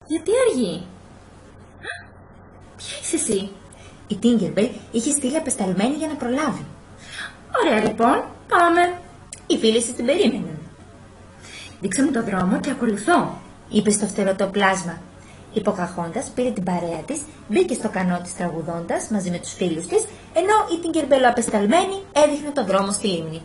Γιατί αργεί? Ποια είσαι εσύ? Η Tinkerbell είχε στείλει απεσταλμένη για να προλάβει. Ωραία λοιπόν, πάμε. Οι φίλοι της την περίμεναν. Δείξε μου το δρόμο και ακολουθώ, είπε στο φτερωτό πλάσμα. Η Ποκαχόντας πήρε την παρέα της, μπήκε στο κανό της τραγουδώντας μαζί με τους φίλους της, ενώ η Tinkerbell απεσταλμένη έδειχνε το δρόμο στη λίμνη.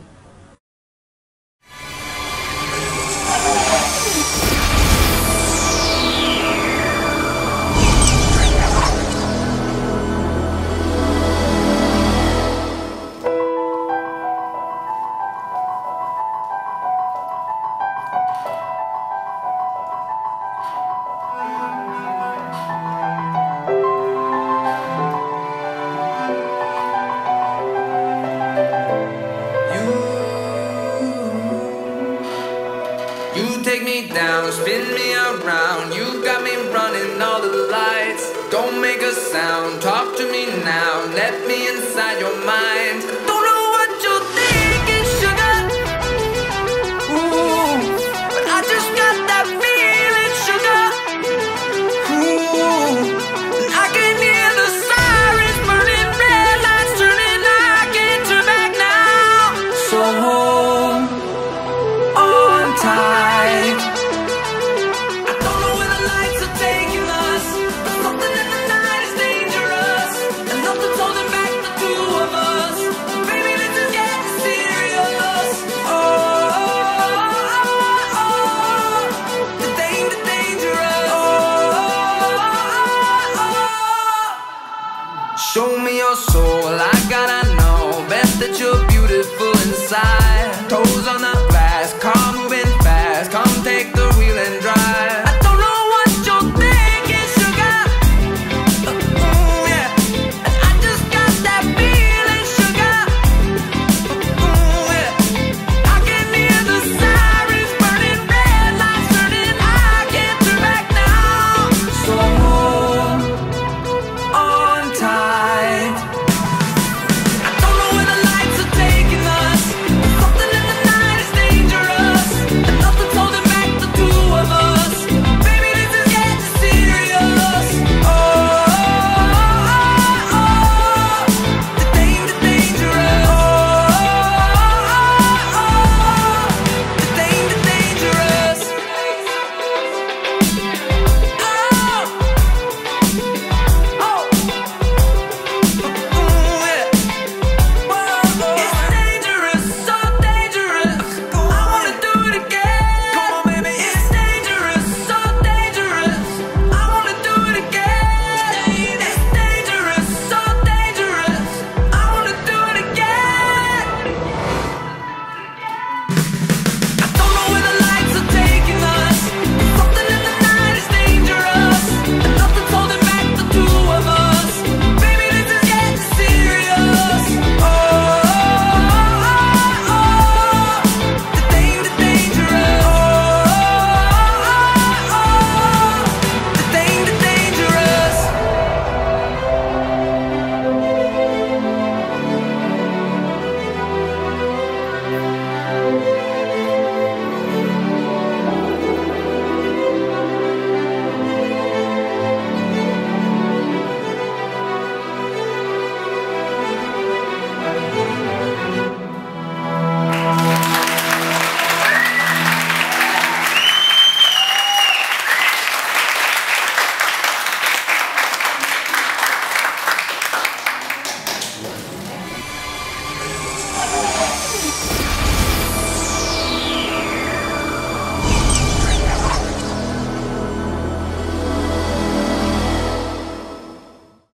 You take me down, spin me around. You got me running all the lights. Don't make a sound, talk to me now. Let me inside your mind.